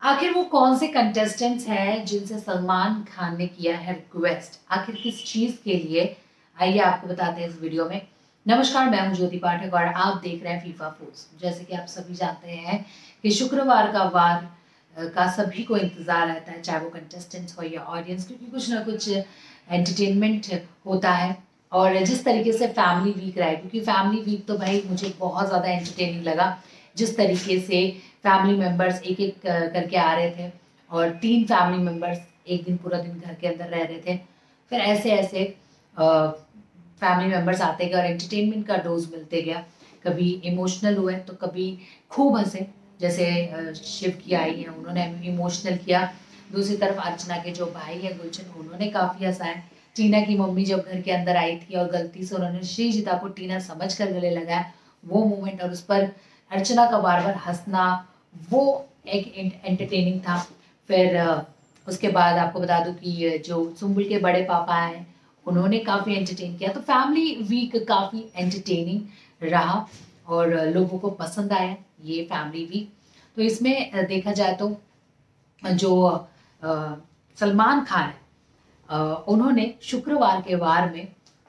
आखिर वो कौन से कंटेस्टेंट्स हैं जिनसे सलमान खान ने किया है रिक्वेस्ट, आखिर किस चीज के लिए? आइए आपको बताते हैं इस वीडियो में। नमस्कार, मैं हूं ज्योति पाठक और आप देख रहे हैं फीफा फूड्स। जैसे कि आप सभी जानते हैं कि शुक्रवार का वार का सभी को इंतजार रहता है, चाहे वो कंटेस्टेंट्स हो या ऑडियंस, क्योंकि कुछ ना कुछ एंटरटेनमेंट होता है। और जिस तरीके से फैमिली वीक रहा है, क्योंकि फैमिली वीक तो भाई मुझे बहुत ज़्यादा एंटरटेनिंग लगा। जिस तरीके से फैमिली मेम्बर्स एक एक करके आ रहे थे और 3 फैमिली मेम्बर्स एक दिन पूरा दिन घर के अंदर रह रहे थे। फिर ऐसे ऐसे फैमिली मेम्बर्स आते गए और एंटरटेनमेंट का डोज मिलते गया। कभी इमोशनल हुए तो कभी खूब हंसे, जैसे शिव की आई है, उन्होंने इमोशनल किया। दूसरी तरफ अर्चना के जो भाई है गुलशन, उन्होंने काफ़ी हंसाया। टीना की मम्मी जब घर के अंदर आई थी और गलती से उन्होंने श्रीजिता को टीना समझ कर गले लगाया, वो मोमेंट और उस पर अर्चना का बार बार हंसना, वो एक एंटरटेनिंग था। फिर उसके बाद आपको बता दूं कि जो सुम्बुल के बड़े पापा हैं, उन्होंने काफ़ी एंटरटेन किया। तो फैमिली वीक काफ़ी एंटरटेनिंग रहा और लोगों को पसंद आया ये फैमिली वीक। तो इसमें देखा जाए तो जो सलमान खान है, उन्होंने शुक्रवार के वार में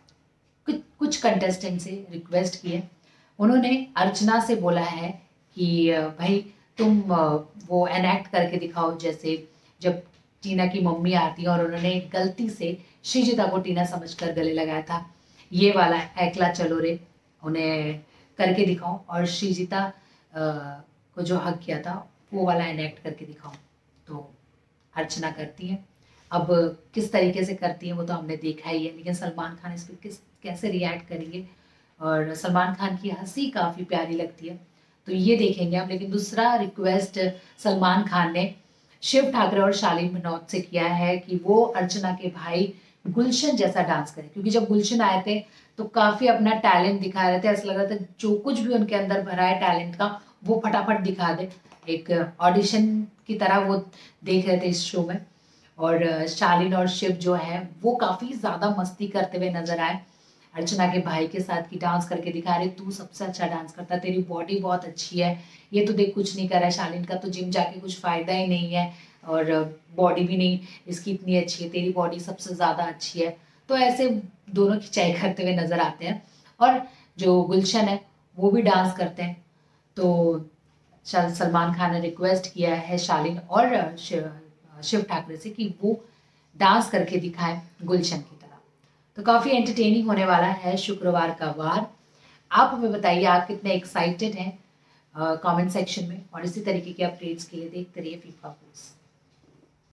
कुछ कंटेस्टेंट से रिक्वेस्ट की है। उन्होंने अर्चना से बोला है कि भाई तुम वो एनेक्ट करके दिखाओ, जैसे जब टीना की मम्मी आती है और उन्होंने गलती से श्रीजिता को टीना समझकर गले लगाया था, ये वाला एकला चलो रे उन्हें करके दिखाओ, और श्रीजिता को जो हक किया था वो वाला एनेक्ट करके दिखाओ। तो अर्चना करती है। अब किस तरीके से करती है वो तो हमने देखा ही है, लेकिन सलमान खान इस पर कैसे रिएक्ट करेंगे। और सलमान खान की हंसी काफ़ी प्यारी लगती है, तो ये देखेंगे हम। लेकिन दूसरा रिक्वेस्ट सलमान खान ने शिव ठाकरे और शालीन भनौत से किया है कि वो अर्चना के भाई गुलशन जैसा डांस करें, क्योंकि जब गुलशन आए थे तो काफ़ी अपना टैलेंट दिखा रहे थे। ऐसा लग रहा था जो कुछ भी उनके अंदर भरा है टैलेंट का, वो फटाफट दिखा दे। एक ऑडिशन की तरह वो देख रहे थे इस शो में। और शालीन और शिव जो है वो काफ़ी ज़्यादा मस्ती करते हुए नजर आए अर्चना के भाई के साथ, की डांस करके दिखा रहे, तू सबसे अच्छा डांस करता, तेरी बॉडी बहुत अच्छी है, ये तो देख कुछ नहीं कर रहा है, शालीन का तो जिम जाके कुछ फ़ायदा ही नहीं है और बॉडी भी नहीं इसकी इतनी अच्छी है, तेरी बॉडी सबसे ज़्यादा अच्छी है। तो ऐसे दोनों खिंचाई करते हुए नजर आते हैं। और जो गुलशन है वो भी डांस करते हैं। तो सलमान खान ने रिक्वेस्ट किया है शालीन और शिव ठाकरे से कि वो डांस करके दिखाएं गुलशन की तरह। तो काफ़ी एंटरटेनिंग होने वाला है शुक्रवार का वार। आप हमें बताइए आप कितने एक्साइटेड हैं कमेंट सेक्शन में, और इसी तरीके के अपडेट्स के लिए देखते रहिए फीफा फूड्स।